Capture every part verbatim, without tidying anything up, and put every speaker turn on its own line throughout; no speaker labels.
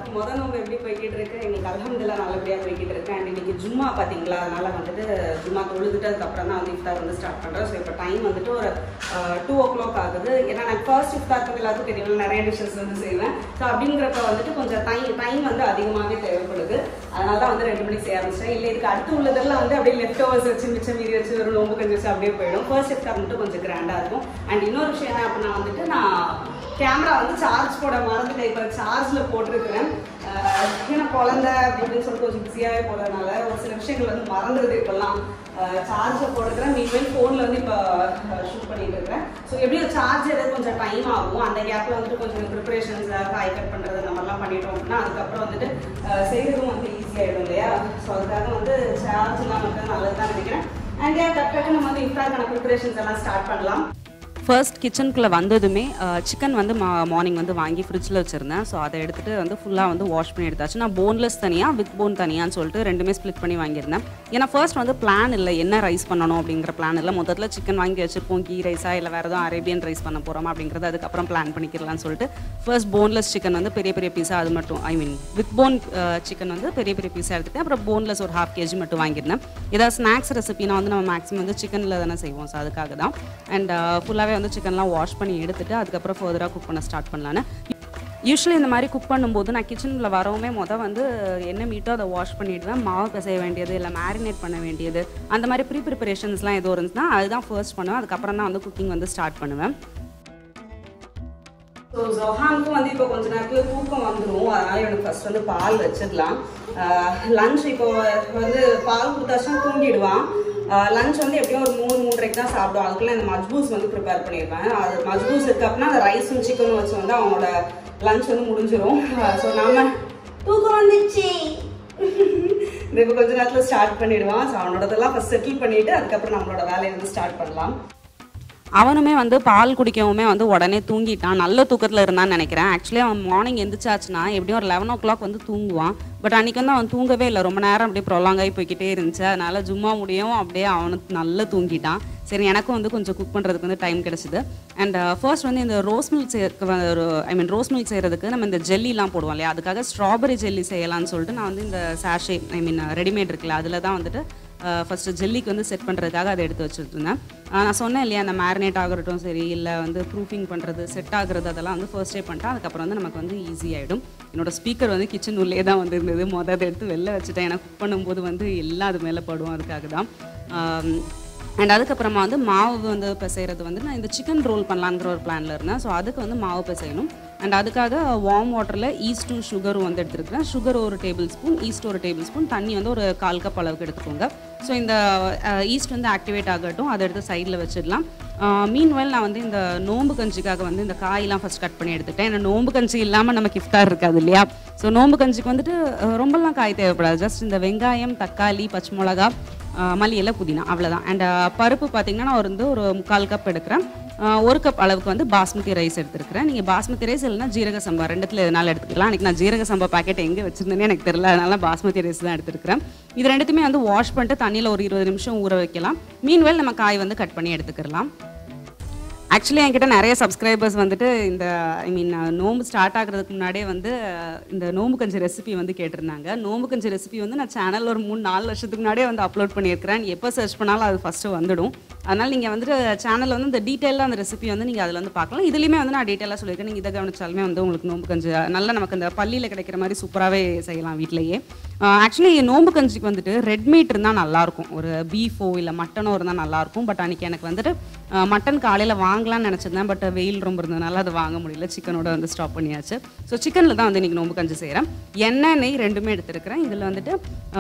முதல் நோம்பு எப்படி போய்கிட்டு இருக்கு எங்களுக்கு அல்ஹம்துலில்லாஹ் நல்லபடியாக போய்கிட்டு இருக்கு. அண்ட் இன்னைக்கு ஜும்மா பார்த்தீங்களா, அதனால வந்துட்டு ஜும்மா தொழுதுட்டு அதுக்கப்புறம் தான் வந்து இஃப்தார் வந்து ஸ்டார்ட் பண்ணுறோம். ஸோ இப்போ டைம் வந்துட்டு ஒரு டூ ஓ கிளாக் ஆகுது. ஏன்னா நான் ஃபர்ஸ்ட் இஃப்தார் வந்து எல்லாத்துக்கும் தெரியும், நிறைய டிஷ்ஷஸ் வந்து செய்வேன். ஸோ அப்படிங்கிறப்ப வந்துட்டு கொஞ்சம் டைம் டைம் வந்து அதிகமாகவே தேவைப்படுது. அதனால தான் வந்து ரெண்டு மணிக்கு செய்ய ஆரம்பிச்சேன். இல்லை இதுக்கு அடுத்து உள்ளதெல்லாம் வந்து அப்படியே லெஃப்ட் ஓவர்ஸ் வச்சு மிச்சம் மீறி வச்சு ஒரு நோம்பு கஞ்சி வச்சு அப்படியே போயிடும். ஃபர்ஸ்ட் இஃப்தார் மட்டும் கொஞ்சம் கிராண்டாக இருக்கும். அண்ட் இன்னொரு விஷயம் என்ன அப்படின்னா வந்துட்டு நான் கேமரா வந்து சார்ஜ் போட மறந்துட்டேன். இப்போ சார்ஜில் போட்டிருக்கிறேன். ஏன்னா குழந்தை அப்படின்னு சொல்லிட்டு கொஞ்சம் பிஸியாகவே போடுறதுனால ஒரு சில விஷயங்கள் வந்து மறந்துடுது. இப்போல்லாம் சார்ஜில் போட்டுக்கிறேன். மீன்வேல் ஃபோனில் வந்து இப்போ ஷூட் பண்ணிட்டு இருக்கிறேன். ஸோ எப்படியும் சார்ஜ் எதாவது கொஞ்சம் டைம் ஆகும். அந்த கேப்பில் வந்துட்டு கொஞ்சம் ப்ரிப்பரேஷன்ஸ் காய் கட் பண்ணுறது இந்த மாதிரிலாம் பண்ணிட்டோம் அப்படின்னா அதுக்கப்புறம் வந்துட்டு செய்கிறதும் வந்து ஈஸியாகிடும் இல்லையா? ஸோ அதுக்காக வந்து சார்ஜ்லாம் மட்டும் நல்லது தான் நினைக்கிறேன். அண்ட் ஏன் டக்கு நம்ம வந்து இஃப்தாருக்கான ப்ரிப்பரேஷன்ஸ் எல்லாம் ஸ்டார்ட் பண்ணலாம். ஃபர்ஸ்ட் கிச்சனுக்குள்ளே வந்ததுமே சிக்கன் வந்து மா மார்னிங் வந்து வாங்கி ஃப்ரிட்ஜில் வச்சுருந்தேன். ஸோ அதை எடுத்துகிட்டு வந்து ஃபுல்லாக வந்து வாஷ் பண்ணி எடுத்தாச்சு. நான் போன்லெஸ் தனியாக வித் போன் தனியான்னு சொல்லிட்டு ரெண்டுமே ஸ்ப்ளிட் பண்ணி வாங்கியிருந்தேன். ஏன்னா ஃபர்ஸ்ட் வந்து பிளான் இல்லை, என்ன ரைஸ் பண்ணணும் அப்படிங்கிற பிளான் இல்லை. முதல்ல சிக்கன் வாங்கி வச்சுருப்போம், கீ ரைஸாக இல்லை வேறு எதுவும் அரேபியன் ரைஸ் பண்ண போகிறோமா அப்படிங்கிறது அதுக்கப்புறம் பிளான் பண்ணிக்கிறலான்னு சொல்லிட்டு ஃபர்ஸ்ட் போன்லெஸ் சிக்கன் வந்து பெரிய பெரிய பீஸாக அது மட்டும் I mean with bone chicken வந்து பெரிய பெரிய பீஸாக எடுத்துகிட்டு அப்புறம் போன்லெஸ் ஒரு ஹாஃப் கேஜி மட்டும் வாங்கியிருந்தேன். ஏதாவது ஸ்நாக்ஸ் ரெசிபினா வந்து நம்ம மேக்ஸிமம் வந்து சிக்கனில் தானே செய்வோம். ஸோ அதுக்காக தான். அண்ட் ஃபுல்லாகவே வந்து சிக்கன்லாம் வாஷ் பண்ணி எடுத்துட்டு அதுக்கப்புறம் ஃபர்தராக குக் பண்ண ஸ்டார்ட் பண்ணலான்னு. யூஸ்வலி இந்த மாதிரி குக் பண்ணும்போது நான் கிச்சனில் வரவுமே மொதல் வந்து என்ன மீட்டோ அதை வாஷ் பண்ணிவிடுவேன். மாவு பிசைய வேண்டியது இல்லை மேரினேட் பண்ண வேண்டியது அந்த மாதிரி ப்ரீ ப்ரிப்பரேஷன்ஸ்லாம் எதுவும் இருந்துச்சுன்னா அதுதான் ஃபர்ஸ்ட் பண்ணுவேன். அதுக்கப்புறம் தான் வந்து குக்கிங் வந்து ஸ்டார்ட் பண்ணுவேன். ஸோ ஜொஹானுக்கும் வந்து இப்போ கொஞ்சம் நேரத்தில் தூக்கம் வந்துடும். அதனால் எனக்கு ஃபர்ஸ்ட் வந்து பால் வச்சிடலாம். லஞ்ச் இப்போ வந்து பால் கொடுத்தாச்சும் தூங்கிடுவான். லஞ்ச் வந்து எப்படியும் ஒரு மூணு மூன்றரைக்கு தான் சாப்பிடுவோம். அதுக்குள்ளே இந்த மஜ்பூஸ் வந்து ப்ரிப்பேர் பண்ணிடுவேன். அது மஜ்பூஸ் இருக்கு அப்படின்னா அந்த ரைஸும் சிக்கனும் வச்சு வந்து அவனோட லஞ்ச் வந்து முடிஞ்சிடும். ஸோ நம்ம தூக்கம் வந்துச்சு இந்த இப்போ கொஞ்சம் நேரத்தில் ஸ்டார்ட் பண்ணிடுவான். ஸோ அவனோடதெல்லாம் ஃபஸ்ட் செட்டில் பண்ணிவிட்டு அதுக்கப்புறம் நம்மளோட வேலையை வந்து ஸ்டார்ட் பண்ணலாம். அவனுமே வந்து பால் குடிக்கவுமே வந்து உடனே தூங்கிட்டான். நல்ல தூக்கத்தில் இருந்தான்னு நினைக்கிறேன். ஆக்சுவலி அவன் மார்னிங் எந்திரிச்சாச்சுன்னா எப்படியும் ஒரு லெவன் ஓ கிளாக் வந்து தூங்குவான். பட் அன்றைக்கி வந்து அவன் தூங்கவே இல்லை. ரொம்ப நேரம் அப்படியே ப்ரொலாங் ஆகி போய்கிட்டே இருந்துச்சு. அதனால் ஜும்மா முடியும் அப்படியே அவனுக்கு நல்லா தூங்கிட்டான். சரி எனக்கும் வந்து கொஞ்சம் குக் பண்ணுறதுக்கு வந்து டைம் கிடச்சிது. அண்ட் ஃபர்ஸ்ட் வந்து இந்த ரோஸ் மில்க் செய்ய ஒரு ஐ மீன் ரோஸ் மில்க் செய்கிறதுக்கு நம்ம இந்த ஜெல்லிலாம் போடுவோம் இல்லையா, அதுக்காக ஸ்ட்ராபெரி ஜெல்லி செய்யலான்னு சொல்லிட்டு நான் வந்து இந்த சாஷே ஐ மீன் ரெடிமேட் இருக்குல்ல அதில் தான் வந்துட்டு ஃபஸ்ட்டு ஜெல்லிக்கு வந்து செட் பண்ணுறதுக்காக அதை எடுத்து வச்சுருந்தேன். நான் சொன்னேன் இல்லையா அந்த மேரினேட் ஆகட்டும் சரி இல்லை வந்து ப்ரூஃபிங் பண்ணுறது செட் ஆகுறது அதெல்லாம் வந்து ஃபர்ஸ்டே பண்ணிட்டேன். அதுக்கப்புறம் வந்து நமக்கு வந்து ஈஸி ஆகிடும். என்னோடய ஸ்பீக்கர் வந்து கிச்சன் உள்ளே தான் வந்து இருந்தது. மொதல் அதை எடுத்து வெளில வச்சுட்டேன். ஏன்னா குக் பண்ணும்போது வந்து எல்லாம் அது மேலே படும். அதுக்காக தான். அண்ட் அதுக்கப்புறமா வந்து மாவு வந்து பிசைகிறது வந்து நான் இந்த சிக்கன் ரோல் பண்ணலாங்கிற ஒரு பிளானில் இருந்தேன். ஸோ அதுக்கு வந்து மாவு பிசையணும். அண்ட் அதுக்காக வார்ம் வாட்டரில் ஈஸ்ட்டும் சுகரும் வந்து எடுத்துருக்கிறேன். சுகர் ஒரு டேபிள் ஸ்பூன், ஈஸ்ட் ஒரு டேபிள் ஸ்பூன், தண்ணி வந்து ஒரு கால் கப் அளவுக்கு எடுத்துக்கோங்க. ஸோ இந்த ஈஸ்ட் வந்து ஆக்டிவேட் ஆகட்டும், அதை எடுத்து சைடில் வச்சிடலாம். மீன்வெல் நான் வந்து இந்த நோம்பு கஞ்சிக்காக வந்து இந்த காயெல்லாம் ஃபஸ்ட் கட் பண்ணி எடுத்துட்டேன். ஏன்னா நோம்பு கஞ்சி இல்லாமல் நமக்கு இஃப்தார் இருக்காது இல்லையா. ஸோ நோம்பு கஞ்சிக்கு வந்துட்டு ரொம்பலாம் காய் தேவைப்படாது. ஜஸ்ட் இந்த வெங்காயம், தக்காளி, பச்சை மிளகா, மல்லியெல்லாம் புதினா அவ்வளோதான். அண்ட் பருப்பு பார்த்திங்கன்னா நான் வந்து ஒரு முக்கால் கப் எடுக்கிறேன். ஒரு கப் அளவுக்கு வந்து பாஸ்மதி ரைஸ் எடுத்துருக்கிறேன். நீங்கள் பாஸ்மதி ரைஸ் இல்லைனா ஜீரக சம்பா ரெண்டுத்தில் எதனால எடுத்துக்கலாம். அன்றைக்கி நான் ஜீரக சம்பா பேக்கெட் எங்கே வச்சுருந்தேனே எனக்கு தெரியல. அதனால பாஸ்மதி ரைஸ் தான் எடுத்துருக்கிறேன். இது ரெண்டுத்துமே வந்து வாஷ் பண்ணிட்டு தண்ணியில் ஒரு இருபது நிமிஷம் ஊற வைக்கலாம். மீன்வேல் நம்ம காய் வந்து கட் பண்ணி எடுத்துக்கலாம். ஆக்சுவலி என்கிட்ட நிறைய சப்ஸ்கிரைபர்ஸ் வந்துட்டு இந்த ஐ மீன் நோம்பு ஸ்டார்ட் ஆகிறதுக்கு முன்னாடியே வந்து இந்த நோம்பு கஞ்சி ரெசிபி வந்து கேட்டிருந்தாங்க. நோம்பு கஞ்சி ரெசிபி வந்து நான் சேனல் ஒரு மூணு நாலு வருஷத்துக்கு முன்னாடியே வந்து அப்லோட் பண்ணியிருக்கிறேன். எப்போ சர்ச் பண்ணாலும் அது ஃபஸ்ட்டு வந்துடும். அதனால் நீங்கள் வந்துட்டு சேனலில் வந்து இந்த டீட்டெயிலாக அந்த ரெசிபி வந்து நீங்கள் அதில் வந்து பார்க்கலாம். இதுலேயுமே வந்து நான் டீட்டெயிலாக சொல்லியிருக்கேன். நீங்கள் இதை கவனிச்சாலுமே வந்து உங்களுக்கு நோம்பு கஞ்சி நல்லா நமக்கு அந்த பள்ளியில் கிடைக்கிற மாதிரி சூப்பராகவே செய்யலாம் வீட்டிலேயே. ஆக்சுவலி நோம்பு கஞ்சிக்கு வந்துட்டு ரெட் மீட் இருந்தால் நல்லாயிருக்கும். ஒரு பீஃபோ இல்லை மட்டனோ இருந்தால் நல்லாயிருக்கும். பட் அன்றைக்கி எனக்கு வந்துட்டு மட்டன் காலையில் வாங்கலாம்னு நினச்சிருந்தேன். பட் வெயில் ரொம்ப இருந்ததுனால அதை வாங்க முடியல. சிக்கனோட வந்து ஸ்டாப் பண்ணியாச்சு. ஸோ சிக்கனில் தான் வந்து இன்றைக்கி நோம்பு கஞ்சி செய்கிறேன். எண்ணெய் நெய் ரெண்டுமே எடுத்துருக்கிறேன். இதில் வந்துட்டு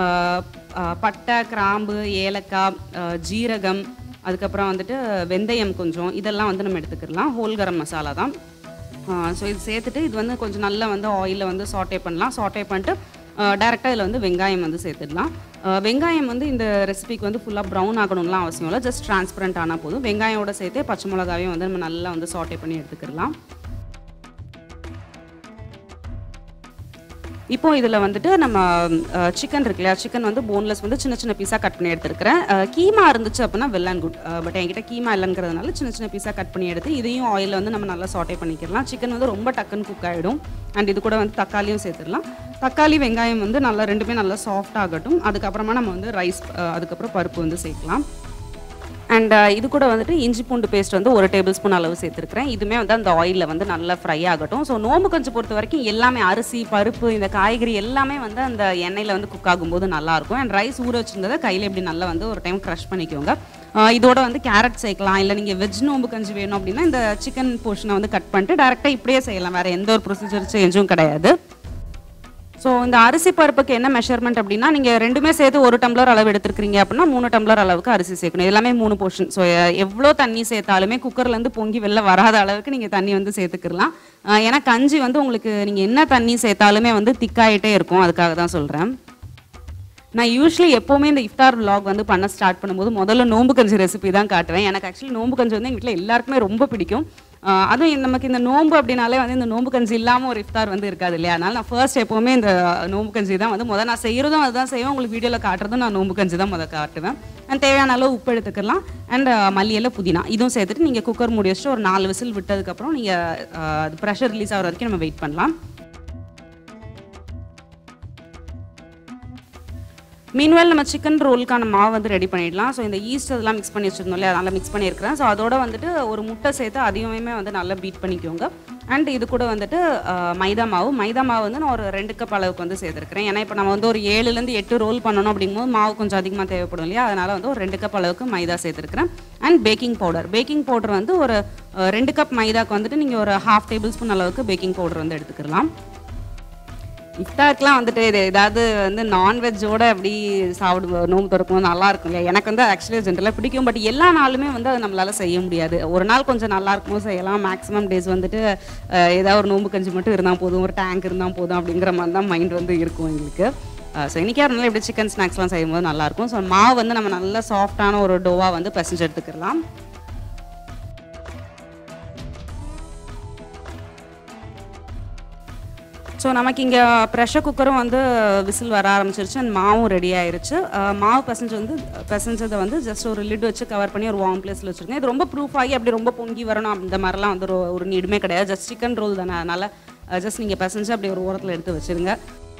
பட்டை, கிராம்பு, ஏலக்காய், ஜீரகம், அதுக்கப்புறம் வந்துட்டு வெந்தயம் கொஞ்சம் இதெல்லாம் வந்து நம்ம எடுத்துக்கலாம். ஹோல் கரம் மசாலா தான். ஸோ இது சேர்த்துட்டு இது வந்து கொஞ்சம் நல்லா வந்து ஆயிலில் வந்து சாட்டே பண்ணலாம். சாட்டே பண்ணிட்டு டேரெக்டாக இதில் வந்து வெங்காயம் வந்து சேர்த்துடலாம். வெங்காயம் வந்து இந்த ரெசிபிக்கு வந்து ஃபுல்லாக ப்ரௌன் ஆகணும்லாம் அவசியம் இல்லை. ஜஸ்ட் டிரான்ஸ்பரண்ட் ஆனால் போதும். வெங்காயோட சேர்த்து பச்சை மிளகாவையும் வந்து நம்ம நல்லா வந்து சாட்டே பண்ணி எடுத்துக்கலாம். இப்போ இதில் வந்துட்டு நம்ம சிக்கன் இருக்கு இல்லையா, சிக்கன் வந்து போன்லெஸ் வந்து சின்ன சின்ன பீஸாக கட் பண்ணி எடுத்துருக்கிறேன். கீமா இருந்துச்சு அப்படின்னா வெல் அண்ட் குட், பட் என்கிட்ட கீமா இல்லைங்கிறதுனால சின்ன சின்ன பீஸாக கட் பண்ணி எடுத்து இதையும் ஆயிலில் வந்து நம்ம நல்லா சாட்டே பண்ணிக்கலாம். சிக்கன் வந்து ரொம்ப டக்குன்னு குக் ஆகிடும். அண்ட் இது கூட வந்து தக்காளியும் சேர்த்துடலாம். தக்காளி வெங்காயம் வந்து நல்லா ரெண்டுமே நல்லா சாஃப்ட் ஆகட்டும். அதுக்கப்புறமா நம்ம வந்து ரைஸ் அதுக்கப்புறம் பருப்பு வந்து சேர்க்கலாம். அண்ட் இது கூட வந்துட்டு இஞ்சி பூண்டு பேஸ்ட் வந்து ஒரு டேபிள் ஸ்பூன் அளவு சேர்த்துருக்கிறேன். இதுவுமே வந்து அந்த ஆயிலில் வந்து நல்லா ஃப்ரை ஆகட்டும். ஸோ நோம்பு கஞ்சி பொறுத்த வரைக்கும் எல்லாமே அரிசி பருப்பு இந்த காய்கறி எல்லாமே வந்து அந்த எண்ணெயில் வந்து குக் ஆகும்போது நல்லாயிருக்கும். அண்ட் ரைஸ் ஊற வச்சுருந்ததை கையில் இப்படி நல்லா வந்து ஒரு டைம் க்ரஷ் பண்ணிக்கோங்க. இதோட வந்து கேரட் சேர்க்கலாம். இல்லை நீங்கள் வெஜ் நோம்பு கஞ்சி வேணும் அப்படின்னா இந்த சிக்கன் போர்ஷனை வந்து கட் பண்ணிட்டு டேரெக்டாக இப்படியே செய்யலாம். வேறு எந்த ஒரு ப்ரொசீஜர் சேஞ்சும் கிடையாது. ஸோ இந்த அரிசி பருப்புக்கு என்ன மெஷர்மெண்ட் அப்படின்னா, நீங்கள் ரெண்டுமே சேர்த்து ஒரு டம்ளர் அளவு எடுத்துருக்கீங்க அப்படின்னா மூணு டம்ளர் அளவுக்கு அரிசி சேர்க்கணும். எல்லாமே மூணு போர்ஷன். ஸோ எவ்வளோ தண்ணி சேர்த்தாலுமே குக்கர்லேருந்து பொங்கி வெளில வராத அளவுக்கு நீங்கள் தண்ணி வந்து சேர்த்துக்கலாம். ஏன்னா கஞ்சி வந்து உங்களுக்கு நீங்கள் என்ன தண்ணி சேர்த்தாலுமே வந்து திக்காயிட்டே இருக்கும். அதுக்காக தான் சொல்கிறேன். நான் யூஸ்வலி எப்போவுமே இந்த இஃப்தார் விலாக் வந்து பண்ண ஸ்டார்ட் பண்ணும்போது முதல்ல நோம்பு கஞ்சி ரெசிபி தான் காட்டுவேன். எனக்கு ஆக்சுவலி நோம்பு கஞ்சி வந்து எங்கள் வீட்டில் எல்லாருக்குமே ரொம்ப பிடிக்கும். அதுவும் நமக்கு இந்த நோம்பு அப்படின்னாலே வந்து இந்த நோம்பு கஞ்சி இல்லாமல் ஒரு இஃப்தார் வந்து இருக்காது இல்லையா. அதனால் நான் ஃபர்ஸ்ட் எப்போவுமே இந்த நோம்பு கஞ்சி தான் வந்து முதல் நான் செய்கிறதும் அதுதான் செய்வேன். உங்களுக்கு வீடியோவில் காட்டுறதும் நான் நோம்பு கஞ்சி தான் முதல் காட்டுவேன். அண்ட் தேவையான அளவு உப்பு எடுத்துக்கலாம். அண்ட் மல்லியில் புதினா இதுவும் சேர்த்துட்டு நீங்கள் குக்கர் மூடி வச்சுட்டு ஒரு நாலு விசில் விட்டதுக்கப்புறம் நீங்கள் ப்ரெஷர் ரிலீஸ் ஆகிற வரைக்கும் நம்ம வெயிட் பண்ணலாம். மீன்வேல் நம்ம சிக்கன் ரோலுக்கான மாவு வந்து ரெடி பண்ணிடலாம். ஸோ இந்த ஈஸ்ட் அதெல்லாம் மிக்ஸ் பண்ணி வச்சுருந்தோம் இல்லையா, அதனால் மிக்ஸ் பண்ணியிருக்கிறேன். ஸோ அதோட வந்துட்டு ஒரு முட்டை சேர்த்து அதையுமே வந்து நல்லா பீட் பண்ணிக்கோங்க. அண்ட் இது கூட வந்துட்டு மைதா மாவு மைதா மாவு வந்து நான் ஒரு ரெண்டு கப் அளவுக்கு வந்து சேர்த்துருக்கிறேன். ஏன்னா இப்போ நம்ம வந்து ஒரு ஏழுலேருந்து எட்டு ரோல் பண்ணணும் அப்படிங்கும்போது மாவு கொஞ்சம் அதிகமாக தேவைப்படும் இல்லையா, அதனால் வந்து ஒரு ரெண்டு கப் அளவுக்கு மைதா சேர்த்துருக்கிறேன். And baking powder baking powder வந்து ஒரு ரெண்டு கப் மைதாக்கு வந்துட்டு நீங்கள் ஒரு ஹாஃப் டேபிள் ஸ்பூன் அளவுக்கு பேக்கிங் பவுடர் வந்து எடுத்துக்கலாம். இஃப்தாருக்குலாம் வந்துட்டு இது ஏதாவது வந்து நான்வெஜ்ஜோட அப்படி சாப்பிடுவோம் நோம்பு திறக்கும் நல்லா இருக்கும் இல்லையா. எனக்கு வந்து ஆக்சுவலி ஜென்ரலாக பிடிக்கும். பட் எல்லா நாளுமே வந்து அதை நம்மளால் செய்ய முடியாது. ஒரு நாள் கொஞ்சம் நல்லா இருக்குமோ செய்யலாம். மேக்ஸிமம் டேஸ் வந்துட்டு ஏதாவது ஒரு நோம்பு கஞ்சி மட்டும் இருந்தால் போதும், ஒரு டேங்க் இருந்தால் போதும் அப்படிங்கிற மாதிரி தான் மைண்ட் வந்து இருக்கும் எங்களுக்கு. ஸோ இன்றைக்கி ஒரு நாள் இப்படி சிக்கன் ஸ்நாக்ஸ்லாம் செய்யும்போது நல்லாயிருக்கும். ஸோ மாவு வந்து நம்ம நல்லா சாஃப்டான ஒரு டோவாக வந்து பிசைஞ்சு எடுத்துக்கலாம். ஸோ நமக்கு இங்கே ப்ரெஷர் குக்கரும் வந்து விசில் வர ஆரம்பிச்சிருச்சு. அண்ட் மாவும் ரெடி ஆயிடுச்சு. மாவு பசஞ்சு வந்து பசஞ்சதை வந்து ஜஸ்ட் ஒரு லிட் வச்சு கவர் பண்ணி ஒரு வார்ம் பிளேஸில் வச்சுருக்கேன். இது ரொம்ப ப்ரூஃப் ஆகி அப்படி ரொம்ப பொங்கி வரணும் அந்த மாதிரிலாம் வந்து ஒரு நீடுமே கிடையாது. ஜஸ்ட் சிக்கன் ரோல் தானே, அதனால் ஜஸ்ட் நீங்கள் பசஞ்சு அப்படி ஒரு ஓரத்தில் எடுத்து வச்சுருங்க.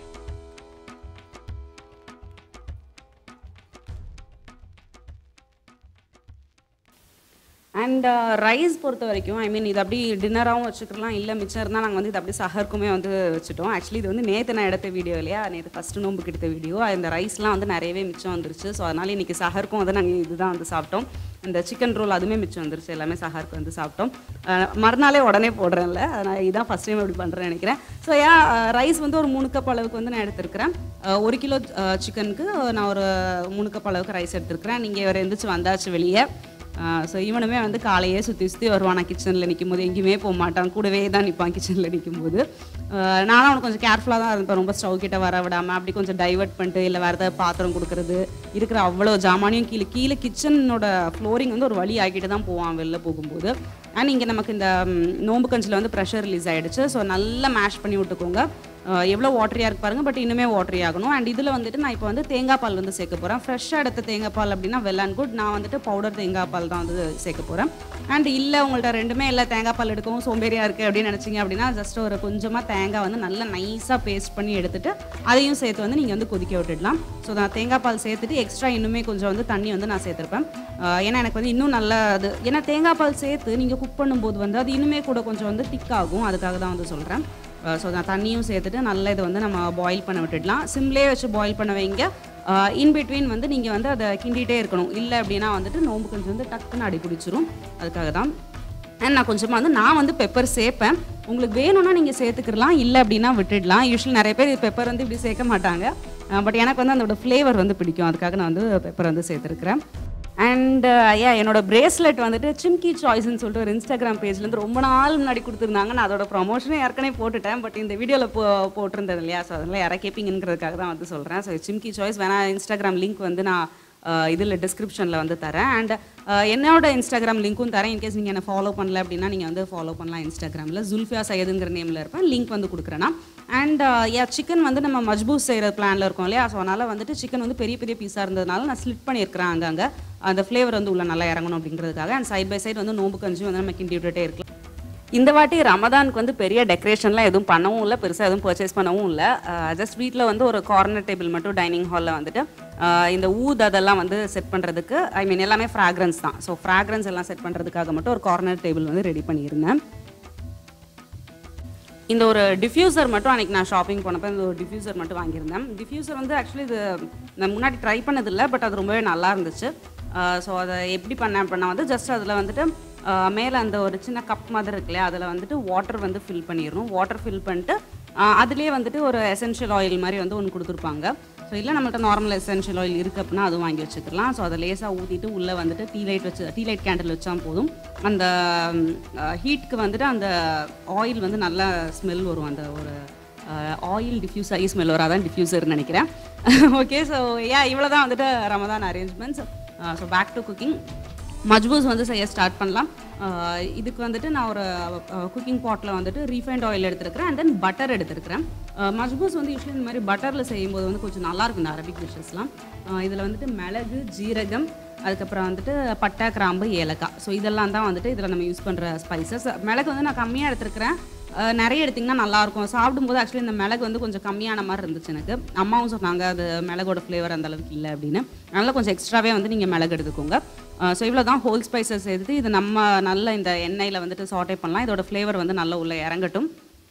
அண்ட் ரைஸ் பொறுத்த வரைக்கும் ஐ மீன் இது அப்படி டின்னராகவும் வச்சுக்கலாம். இல்லை மிச்சம் இருந்தால் நாங்கள் வந்து இது அப்படி சஹருக்குமே வந்து வச்சுட்டோம். ஆக்சுவலி இது வந்து நேற்று நான் எடுத்த வீடியோ இல்லையா, நேற்று ஃபஸ்ட்டு நோம்புக்கு எடுத்த வீடியோ. இந்த ரைஸ்லாம் வந்து நிறையவே மிச்சம் வந்துருச்சு. ஸோ அதனால் இன்றைக்கி சஹருக்கும் வந்து நாங்கள் இதுதான் வந்து சாப்பிட்டோம். இந்த சிக்கன் ரோல் அதுவுமே மிச்சம் வந்துருச்சு. எல்லாமே சஹருக்கு வந்து சாப்பிட்டோம். மறுநாளே உடனே போடுறேன்ல, நான் இதான் ஃபஸ்ட் டைம் இப்படி பண்ணுறேன்னு நினைக்கிறேன். ஸோ ஏன் ரைஸ் வந்து ஒரு மூணு கப் அளவுக்கு வந்து நான் எடுத்துருக்கிறேன். ஒரு கிலோ சிக்கனுக்கு நான் ஒரு மூணு கப் அளவுக்கு ரைஸ் எடுத்துருக்கிறேன். நீங்கள் வேறு எந்திரிச்சு வந்தாச்சு வெளியே. ஸோ இவனுமே வந்து காலையே சுற்றி சுற்றி வருவான். நான் கிச்சனில் நிற்கும் போது எங்கேயுமே போக மாட்டான், கூடவே தான் நிற்பான் கிச்சனில் நிற்கும் போது. நானும் அவனுக்கு கொஞ்சம் கேர்ஃபுல்லாக தான் இருப்பேன். ரொம்ப ஸ்டவ் கிட்ட வர விடாமல் அப்படி கொஞ்சம் டைவர்ட் பண்ணிட்டு இல்லை வேறு ஏதாவது பாத்திரம் கொடுக்குறது இருக்கிற அவ்வளோ ஜாமானியும் கீழே கீழே கிச்சனோட ஃப்ளோரிங் வந்து ஒரு வழி ஆகிட்டு தான் போவான் வெளில போகும்போது. அண்ட் இங்கே நமக்கு இந்த நோம்பு கஞ்சில் வந்து ப்ரெஷர் ரிலீஸ் ஆகிடுச்சு. ஸோ நல்லா மேஷ் பண்ணி விட்டுக்கோங்க. எவ்வளோ வாட்டரியாக இருக்கு பாருங்கள், பட் இன்னுமே வாட்டரி ஆகணும். அண்ட் இதில் வந்துட்டு நான் இப்போ வந்து தேங்காய் பால் வந்து சேர்க்க போகிறேன். ஃப்ரெஷ்ஷாக எடுத்த தேங்காய் பால் அப்படின்னா வெல் அண்ட் குட். நான் வந்துட்டு பவுடர் தேங்காய் பால் தான் வந்து சேர்க்க போகிறேன். அண்ட் இல்லை உங்கள்கிட்ட ரெண்டுமே இல்லை, தேங்காய் பால் எடுக்கவும் சோம்பேறியாக இருக்குது அப்படின்னு நினச்சிங்க அப்படின்னா ஜஸ்ட் ஒரு கொஞ்சமாக தேங்காய் வந்து நல்லா நைஸாக பேஸ்ட் பண்ணி எடுத்துகிட்டு அதையும் சேர்த்து வந்து நீங்கள் வந்து கொதிக்க விட்டுடலாம். ஸோ நான் தேங்காய் பால் சேர்த்துட்டு எக்ஸ்ட்ரா இன்னுமே கொஞ்சம் வந்து தண்ணி வந்து நான் சேர்த்துருப்பேன். ஏன்னா எனக்கு வந்து இன்னும் நல்லா அது ஏன்னா தேங்காய் பால் சேர்த்து நீங்கள் குக் பண்ணும்போது வந்து அது இன்னுமே கூட கொஞ்சம் வந்து திக் ஆகும். அதுக்காக தான் வந்து சொல்கிறேன். ஸோ நான் தண்ணியும் சேர்த்துட்டு நல்லா இதை வந்து நம்ம பாயில் பண்ண விட்டுடலாம். சிம்லேயே வச்சு பாயில் பண்ண வைங்க. இன் பிட்வீன் வந்து நீங்கள் வந்து அதை கிண்டிகிட்டே இருக்கணும். இல்லை அப்படின்னா வந்துட்டு நோம்பு கொஞ்சம் வந்து டக்குன்னு அடி பிடிச்சிரும். அதுக்காக தான். அண்ட் நான் கொஞ்சமாக வந்து நான் வந்து பெப்பர் சேர்ப்பேன். உங்களுக்கு வேணும்னா நீங்கள் சேர்த்துக்கலாம், இல்லை அப்படின்னா விட்டுடலாம். யூஸ்வலி நிறைய பேர் பெப்பர் வந்து இப்படி சேர்க்க மாட்டாங்க. பட் எனக்கு வந்து அதோட ஃப்ளேவர் வந்து பிடிக்கும். அதுக்காக நான் வந்து பெப்பர் வந்து சேர்த்துருக்கிறேன். அண்ட் ஐயா என்னோட பிரேஸ்லெட் வந்துட்டு சிம்கி சாய்ஸ்ன்னு சொல்லிட்டு ஒரு இன்ஸ்டாகிராம் பேஜ்லேருந்து ரொம்ப நாள் முன்னாடி கொடுத்துருந்தாங்க. நான் அதோட ப்ரொமோஷனே ஏற்கனவே போட்டுட்டேன். பட் இந்த வீடியோவில் போ போட்டிருந்தது இல்லையா, ஸோ அதெல்லாம் யாரை கேட்பீங்கிறதுக்காக தான் வந்து சொல்கிறேன். ஸோ சிம்கி சாய்ஸ் வேணா இன்ஸ்டாகிராம் லிங்க் வந்து நான் இதில் டிஸ்கிரிப்ஷனில் வந்து தரேன். அண்ட் என்னோட இன்ஸ்டாகிராம் லிங்க்கும் தரேன். இன்கேஸ் நீங்கள் என்ன ஃபாலோ பண்ணல அப்படின்னா நீங்கள் வந்து ஃபாலோ பண்ணலாம். இன்ஸ்டாகிராமில் ஜுல்ஃபியா சையதுங்கிற நேமில் இருப்பேன். லிங்க் வந்து கொடுக்குறேன்னா. அண்ட் யா சிக்கன் வந்து நம்ம மஜ்பூஸ் செய்கிற பிளானில் இருக்கோம் இல்லையா, ஸோ அதனால் வந்துட்டு சிக்கன் வந்து பெரிய பெரிய பீஸாக இருந்ததுனால நான் ஸ்லிட் பண்ணியிருக்கிறேன் அங்கங்கே, அந்த ஃப்ளேவர் வந்து உள்ள நல்லா இறங்கணும் அப்படிங்கிறதுக்காக. அண்ட் சைட் பை சைடு வந்து நோம்பு கஞ்சி வந்து நம்ம கிண்டி விட்டுட்டே இருக்கலாம். இந்த வாட்டி ரமதானுக்கு வந்து பெரிய டெக்கரேஷன்லாம் எதுவும் பண்ணவும் இல்லை, பெருசாக எதுவும் பர்ச்சேஸ் பண்ணவும் இல்லை. ஜஸ்ட் வீட்டில் வந்து ஒரு கார்னர் டேபிள் மட்டும் டைனிங் ஹாலில் வந்துட்டு இந்த ஊத் அதெல்லாம் வந்து செட் பண்ணுறதுக்கு, ஐ மீன் எல்லாமே ஃப்ராக்ரன்ஸ் தான், ஸோ ஃப்ராக்ரன்ஸ் எல்லாம் செட் பண்ணுறதுக்காக மட்டும் ஒரு கார்னர் டேபிள் வந்து ரெடி பண்ணியிருந்தேன். இந்த ஒரு டிஃப்யூசர் மட்டும் அன்றைக்கி நான் ஷாப்பிங் போனப்போ இந்த ஒரு டிஃப்யூசர் மட்டும் வாங்கியிருந்தேன். டிஃப்யூசர் வந்து ஆக்சுவலி இது நான் முன்னாடி ட்ரை பண்ணதில்லை, பட் அது ரொம்பவே நல்லா இருந்துச்சு. ஸோ அதை எப்படி பண்ணேன் அப்படின்னா வந்து ஜஸ்ட் அதில் வந்துட்டு மேலே அந்த ஒரு சின்ன கப் மாதிரி இருக்கு இல்லையா, அதில் வந்துட்டு வாட்டர் வந்து ஃபில் பண்ணிடணும். வாட்டர் ஃபில் பண்ணிட்டு அதுலேயே வந்துட்டு ஒரு எசென்ஷியல் ஆயில் மாதிரி வந்து ஒன்று கொடுத்துருப்பாங்க. ஸோ இல்லை நம்மள்ட்ட நார்மல் எசென்ஷியல் ஆயில் இருக்குது அப்படின்னா அதுவும் வாங்கி வச்சுக்கலாம். ஸோ அதை லேசாக ஊற்றிட்டு உள்ளே வந்துட்டு டீ லைட் வச்சு டீ லைட் கேண்டில் வச்சா போதும். அந்த ஹீட்டுக்கு வந்துட்டு அந்த ஆயில் வந்து நல்லா ஸ்மெல் வரும், அந்த ஒரு ஆயில் டிஃப்யூஸ் ஆகி ஸ்மெல் வரும், அதான் டிஃப்யூசர்னு நினைக்கிறேன். ஓகே, ஸோ ஏன் இவ்வளோ தான் வந்துட்டு Ramadan arrangements. So back to cooking. மஜ்பூஸ் வந்து செய்ய ஸ்டார்ட் பண்ணலாம். இதுக்கு வந்துட்டு நான் ஒரு குக்கிங் பாட்டில் வந்துட்டு ரீஃபைண்ட் ஆயில் எடுத்துருக்கிறேன் அண்ட் தென் பட்டர் எடுத்துருக்கிறேன். மஜ்பூஸ் வந்து யூஸ்வலி இந்த மாதிரி பட்டரில் செய்யும்போது வந்து கொஞ்சம் நல்லாயிருக்கும் இந்த அரபிக் டிஷ்ஷஸ்லாம். இதில் வந்துட்டு மிளகு, ஜீரகம், அதுக்கப்புறம் வந்துட்டு பட்டை, கிராம்பு, ஏலக்காய், ஸோ இதெல்லாம் தான் வந்துட்டு இதில் நம்ம யூஸ் பண்ணுற ஸ்பைசஸ். மிளகு வந்து நான் கம்மியாக எடுத்துருக்கிறேன், நிறைய எடுத்திங்கன்னா நல்லாயிருக்கும். சாப்பிடும்போது ஆக்சுவலி இந்த மிளகு வந்து கொஞ்சம் கம்மியான மாதிரி இருந்துச்சு எனக்கு. அம்மாவும் சொன்னாங்க அது மிளகோட ஃப்ளேவர் அந்த அளவுக்கு இல்லை அப்படின்னு, அதனால் கொஞ்சம் எக்ஸ்ட்ராவே வந்து நீங்கள் மிளகு எடுத்துக்கோங்க. ஸோ இவ்வளோ தான் ஹோல் ஸ்பைசஸ் எடுத்து இது நம்ம நல்ல இந்த எண்ணெயில் வந்துட்டு சாட்டே பண்ணலாம். இதோட ஃப்ளேவர் வந்து நல்லா உள்ளே இறங்கட்டும்.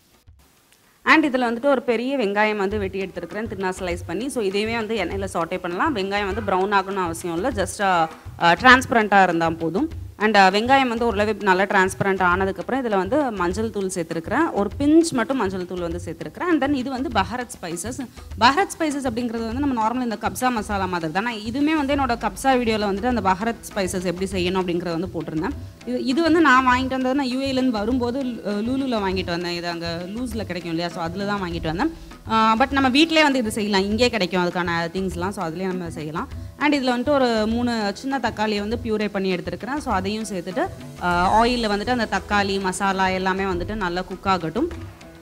அண்ட் இதில் வந்துட்டு ஒரு பெரிய வெங்காயம் வந்து வெட்டி எடுத்துருக்கிறேன், தின்னா ஸ்லைஸ் பண்ணி. ஸோ இதையுமே வந்து எண்ணெயில் சாட்டே பண்ணலாம். வெங்காயம் வந்து ப்ரௌன் ஆகணும்னு அவசியம் இல்லை, ஜஸ்ட் டிரான்ஸ்பரண்ட்டாக இருந்தால் போதும். அண்ட் வெங்காயம் வந்து ஓரளவு நல்லா டிரான்ஸ்பரண்ட் ஆனதுக்கப்புறம் இதில் வந்து மஞ்சள் தூள் சேர்த்துருக்கிறேன், ஒரு பிஞ்ச் மட்டும் மஞ்சள் தூள் வந்து சேர்த்துருக்கிறேன். அண்ட் தென் இது வந்து பஹரத் ஸ்பைசஸ். பஹரத் ஸ்பைசஸ் அப்படிங்கிறது வந்து நம்ம நார்மல் இந்த கப்சா மசாலா மாதிரி தான். நான் இதுவுமே வந்து என்னோட கப்சா வீடியோவில் வந்துட்டு அந்த பஹரத் ஸ்பைசஸ் எப்படி செய்யணும் அப்படிங்கிறத வந்து போட்டிருந்தேன். இது இது வந்து நான் வாங்கிட்டு வந்தது நான் யூஏலேருந்து வரும்போது லூலூவில் வாங்கிட்டு வந்தேன். இது அங்கே லூஸில் கிடைக்கும் இல்லையா, ஸோ அதில் தான் வாங்கிட்டு வந்தேன். பட் நம்ம வீட்டிலே வந்து இது செய்யலாம், இங்கே கிடைக்கும் அதுக்கான திங்ஸ்லாம், ஸோ அதுலேயே நம்ம செய்யலாம். அண்ட் இதில் வந்துட்டு ஒரு மூணு சின்ன தக்காளியை வந்து பியூரே பண்ணி எடுத்துருக்கிறேன். ஸோ அதையும் சேர்த்துட்டு ஆயிலில் வந்துட்டு அந்த தக்காளி மசாலா எல்லாமே வந்துட்டு நல்லா குக் ஆகட்டும்.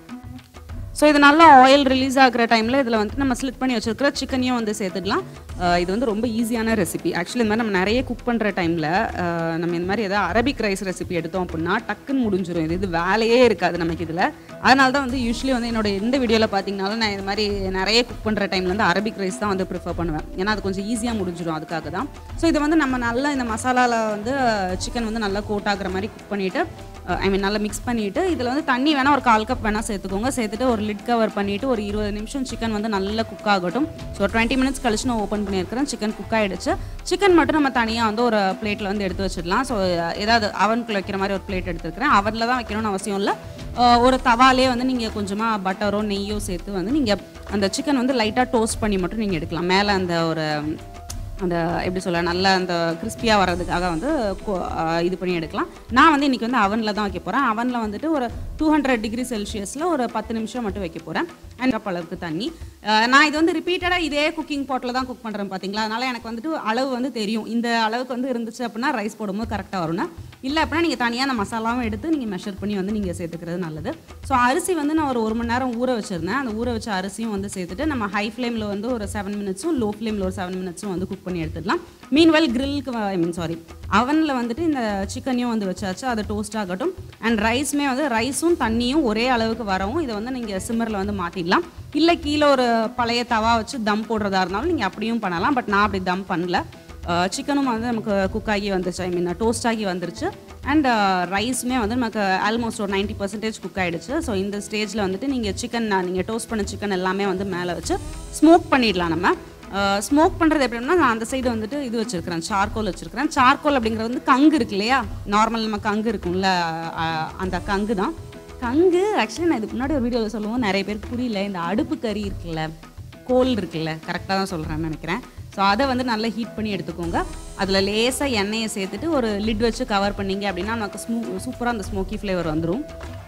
ஸோ இது நல்லா ஆயில் ரிலீஸ் ஆகிற டைமில் இதில் வந்துட்டு நம்ம ஸ்லிட் பண்ணி வச்சுருக்கிற சிக்கனையும் வந்து சேர்த்துக்கலாம். இது வந்து ரொம்ப ஈஸியான ரெசிபி. ஆக்சுவலி இந்த மாதிரி நம்ம நிறைய குக் பண்ணுற டைமில் நம்ம இந்த மாதிரி எதாவது அரபிக் ரைஸ் ரெசிபி எடுத்தோம் அப்படின்னா டக்குன்னு முடிஞ்சிடும். இது இது வேலையே இருக்காது நமக்கு இதில். அதனால தான் வந்து யூஸ்வலி வந்து என்னோட எந்த வீடியோவில் பார்த்தீங்கனாலும் நான் இது மாதிரி நிறைய குக் பண்ணுற டைமில் வந்து அரபிக் ரைஸ் தான் வந்து ப்ரிஃபர் பண்ணுவேன், ஏன்னா அது கொஞ்சம் ஈஸியாக முடிஞ்சிடும், அதுக்காக தான். ஸோ இதை வந்து நம்ம நல்லா இந்த மசாலாவில் வந்து சிக்கன் வந்து நல்லா கோட் ஆகிற மாதிரி குக் பண்ணிவிட்டு, ஐ மீன் நல்லா மிக்ஸ் பண்ணிவிட்டு இதில் வந்து தண்ணி வேணால் ஒரு கால் கப் வேணால் சேர்த்துக்கோங்க. சேர்த்துட்டு ஒரு லிட் கவர் பண்ணிவிட்டு ஒரு இருபது நிமிஷம் சிக்கன் வந்து நல்லா குக் ஆகட்டும். ஸோ டுவெண்ட்டி மினிட்ஸ் கழிச்சு நான் ஓப்பன் பண்ணியிருக்கிறேன். சிக்கன் குக் ஆகிடுச்சு. சிக்கன் மட்டும் நம்ம தனியாக வந்து ஒரு பிளேட்டில் வந்து எடுத்து வச்சிடலாம். ஸோ ஏதாவது அவனுக்குள்ள வைக்கிற மாதிரி ஒரு பிளேட் எடுத்துருக்கிறேன். அவனில் தான் வைக்கணும்னு அவசியம் இல்லை, ஒரு தவாலே வந்து நீங்கள் கொஞ்சமாக பட்டரோ நெய்யோ சேர்த்து வந்து நீங்கள் அந்த சிக்கன் வந்து லைட்டாக டோஸ்ட் பண்ணி மட்டும் நீங்கள் எடுக்கலாம். மேலே அந்த ஒரு அந்த எப்படி சொல்ல நல்லா அந்த கிறிஸ்பியாக வர்றதுக்காக வந்து இது பண்ணி எடுக்கலாம். நான் வந்து இன்றைக்கி வந்து அவனில் தான் வைக்க போகிறேன். அவனில் வந்துட்டு ஒரு டூ ஹண்ட்ரட் டிகிரி செல்சியஸில் ஒரு பத்து நிமிஷம் மட்டும் வைக்க போகிறேன். அண்ட் கப் அளவுக்கு தண்ணி. நான் இது வந்து ரிப்பீட்டடாக இதே குக்கிங் பாட்டில் தான் குக் பண்ணுறேன் பார்த்தீங்களா, அதனால் எனக்கு வந்துட்டு அளவு வந்து தெரியும். இந்த அளவுக்கு வந்து இருந்துச்சு அப்படின்னா ரைஸ் போடும்போது கரெக்டாக வரும்னா, இல்லை அப்படின்னா நீங்கள் தனியாக அந்த மசாலாவும் எடுத்து நீங்கள் மெஷர் பண்ணி வந்து நீங்கள் சேர்த்துக்கிறது நல்லது. ஸோ அரிசி வந்து நான் ஒரு ஒரு மணி நேரம் ஊற வச்சுருந்தேன். அந்த ஊற வச்ச அரிசியும் வந்து சேர்த்துட்டு நம்ம ஹை ஃப்ளேமில் வந்து ஒரு செவன் மினிட்ஸும் லோ ஃப்ளேமில் ஒரு செவன் மினிட்ஸும் வந்து குக் பண்ணி எடுத்துடலாம். மீன்வெல் கிரில்க்கு ஐ மீன் சாரி அவனில் வந்துட்டு இந்த சிக்கனையும் வந்து வச்சாச்சு, அதை டோஸ்ட் ஆகட்டும். அண்ட் ரைஸுமே வந்து ரைஸும் தண்ணியும் ஒரே அளவுக்கு வரவும் இதை வந்து நீங்கள் சிம்மரில் வந்து மாற்றிடலாம். இல்லை கீழே ஒரு பழைய தவா வச்சு தம் போடுறதா இருந்தாலும் நீங்கள் அப்படியும் பண்ணலாம். பட் நான் அப்படி தம் பண்ணல. சிக்கனும் வந்து நமக்கு குக் ஆகி வந்துருச்சு, ஐ மீன் டோஸ்ட் ஆகி வந்துருச்சு. அண்ட் ரைஸுமே வந்து நமக்கு ஆல்மோஸ்ட் ஒரு நைன்ட்டி பர்சன்டேஜ் குக் ஆகிடுச்சு. ஸோ இந்த ஸ்டேஜில் வந்துட்டு நீங்கள் சிக்கன் நீங்கள் டோஸ்ட் பண்ண சிக்கன் எல்லாமே வந்து மேலே வச்சு ஸ்மோக் பண்ணிடலாம். நம்ம ஸ்மோக் பண்ணுறது எப்படின்னா நான் அந்த சைடு வந்துட்டு இது வச்சுருக்கிறேன், சார்கோல் வச்சுருக்கிறேன். சார்கோல் அப்படிங்கிறது வந்து கங்கு இருக்கு இல்லையா, நார்மல் நம்ம கங்கு இருக்கும்ல, அந்த கங்கு தான். கங்கு ஆக்சுவலி நான் இதுக்கு முன்னாடி ஒரு வீடியோவில் சொல்லுவோம், நிறைய பேருக்கு புரியல. இந்த அடுப்பு கறி இருக்குல்ல, கோல் இருக்குல்ல, கரெக்டாக தான் சொல்கிறேன்னு நினைக்கிறேன். ஸோ அதை வந்து நல்லா ஹீட் பண்ணி எடுத்துக்கோங்க. அதில் லேசாக எண்ணெயை சேர்த்துட்டு ஒரு லிட் வச்சு கவர் பண்ணிங்க அப்படின்னா நமக்கு ஸ்மூ சூப்பராக அந்த ஸ்மோக்கி ஃப்ளேவர் வந்துடும்.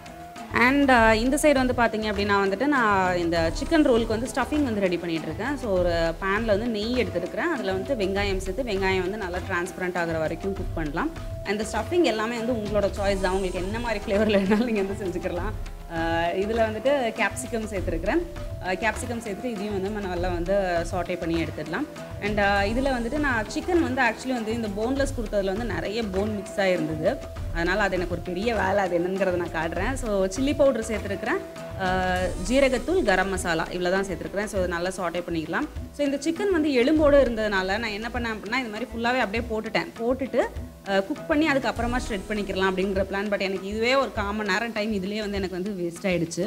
அண்ட் இந்த சைடு வந்து பார்த்திங்க அப்படின்னா வந்துட்டு நான் இந்த சிக்கன் ரோலுக்கு வந்து ஸ்டஃபிங் வந்து ரெடி பண்ணிகிட்ருக்கேன். ஸோ ஒரு பேனில் வந்து நெய் எடுத்துருக்கிறேன். அதில் வந்து வெங்காயம் சேர்த்து வெங்காயம் வந்து நல்லா டிரான்ஸ்பரண்ட் ஆகிற வரைக்கும் குக் பண்ணலாம். அந்த ஸ்டஃபிங் எல்லாமே வந்து உங்களோட சாய்ஸ் தான், உங்களுக்கு என்ன மாதிரி ஃப்ளேவரில் வேணாலும் நீங்கள் வந்து செஞ்சுக்கலாம்.
இதில் வந்துட்டு கேப்சிகம் சேர்த்துருக்குறேன். கேப்சிகம் சேர்த்துட்டு இதையும் வந்து நம்ம நல்லா வந்து சாட்டே பண்ணி எடுத்துடலாம். அண்ட் இதில் வந்துட்டு நான் சிக்கன் வந்து ஆக்சுவலி வந்து இந்த போன்லெஸ் கொடுத்ததில் வந்து நிறைய போன் மிக்ஸ் ஆகிருந்தது. அதனால் அது எனக்கு ஒரு பெரிய வேலை, அது என்னங்கிறத நான் காட்டுறேன். ஸோ சில்லி பவுடர் சேர்த்துருக்குறேன், ஜீரகத்தூள், கரம் மசாலா இவ்வளோ தான் சேர்த்துருக்குறேன். ஸோ நல்லா சாட்டே பண்ணிக்கலாம். ஸோ இந்த சிக்கன் வந்து எலும்போடு இருந்ததுனால நான் என்ன பண்ணேன் அப்படின்னா இது மாதிரி ஃபுல்லாகவே அப்படியே போட்டுட்டேன். போட்டுட்டு குக் பண்ணி அதுக்கப்புறமா ஸ்ட்ரெட் பண்ணிக்கலாம் அப்படிங்கிற பிளான். பட் எனக்கு இதுவே ஒரு கால் மணி நேரம் டைம் இதுலேயே வந்து எனக்கு வந்து வேஸ்ட் ஆகிடுச்சு.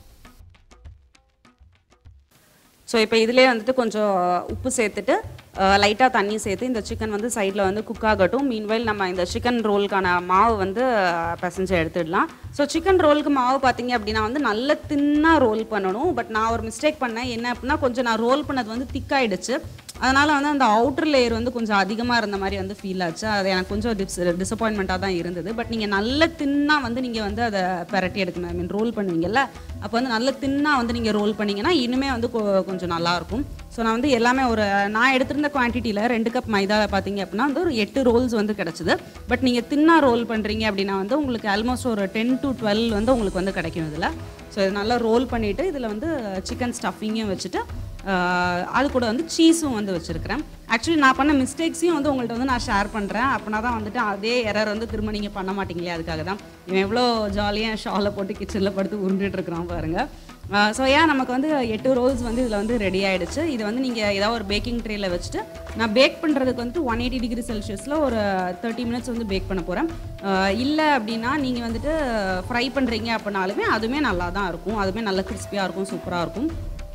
ஸோ இப்போ இதிலே வந்துட்டு கொஞ்சம் உப்பு சேர்த்துட்டு லைட்டாக தண்ணி சேர்த்து இந்த சிக்கன் வந்து சைடில் வந்து குக் ஆகட்டும். மீன்வைல் நம்ம இந்த சிக்கன் ரோலுக்கான மாவு வந்து பிசைஞ்சு எடுத்துடலாம். ஸோ சிக்கன் ரோலுக்கு மாவு பார்த்தீங்க அப்படின்னா வந்து நல்ல தின்னாக ரோல் பண்ணணும். பட் நான் ஒரு மிஸ்டேக் பண்ணேன். என்ன அப்படின்னா கொஞ்சம் நான் ரோல் பண்ணது வந்து திக்காயிடுச்சு. அதனால் வந்து அந்த அவுட்டர் லேயர் வந்து கொஞ்சம் அதிகமாக இருந்த மாதிரி வந்து ஃபீல் ஆச்சு. அது எனக்கு கொஞ்சம் டிஸ் டிசப்பாயின்மெண்ட்டாக தான் இருந்தது. பட் நீங்கள் நல்ல தின்னாக வந்து நீங்கள் வந்து அதை பரட்டி எடுக்கணும். ஐ மீன் ரோல் பண்ணுவீங்கல்ல, அப்போ வந்து நல்ல தின்னாக வந்து நீங்கள் ரோல் பண்ணிங்கன்னா இன்னுமே வந்து கொஞ்சம் நல்லாயிருக்கும். ஸோ நான் வந்து எல்லாமே ஒரு நான் எடுத்திருந்த குவான்டிட்டியில் ரெண்டு கப் மைதா பார்த்தீங்க அப்படின்னா வந்து ஒரு எட்டு ரோல்ஸ் வந்து கிடச்சிது. பட் நீங்கள் தின்னாக ரோல் பண்ணுறீங்க அப்படின்னா வந்து உங்களுக்கு ஆல்மோஸ்ட் ஒரு டென் டு டுவெல் வந்து உங்களுக்கு வந்து கிடைக்கும் இதில். ஸோ இது நல்லா ரோல் பண்ணிவிட்டு இதில் வந்து சிக்கன் ஸ்டஃபிங்கும் வச்சுட்டு அது கூட வந்து சீஸும் வந்து வச்சுருக்கிறேன். ஆக்சுவலி நான் பண்ண மிஸ்டேக்ஸையும் வந்து உங்கள்கிட்ட வந்து நான் ஷேர் பண்ணுறேன். அப்படின்னா தான் வந்துட்டு அதே எரர் வந்து திரும்ப நீங்கள் பண்ண மாட்டீங்களே, அதுக்காக தான். இவன் எவ்வளோ ஜாலியாக ஷாலை போட்டு கிச்சனில் படுத்து உருண்டுட்டு இருக்கிறான் பாருங்கள். ஸோ ஏன் நமக்கு வந்து எட்டு ரோல்ஸ் வந்து இதில் வந்து ரெடி ஆகிடுச்சு. இது வந்து நீங்கள் ஏதாவது ஒரு பேக்கிங் ட்ரேயில் வச்சுட்டு நான் பேக் பண்ணுறதுக்கு வந்து ஒன் எயிட்டி டிகிரி செல்சியஸில் ஒரு தேர்ட்டி மினிட்ஸ் வந்து பேக் பண்ண போகிறேன். இல்லை அப்படின்னா நீங்கள் வந்துட்டு ஃப்ரை பண்ணுறீங்க அப்படின்னாலுமே அதுவுமே நல்லா தான் இருக்கும். அதுவுமே நல்ல கிறிஸ்பியாக இருக்கும், சூப்பராக இருக்கும்.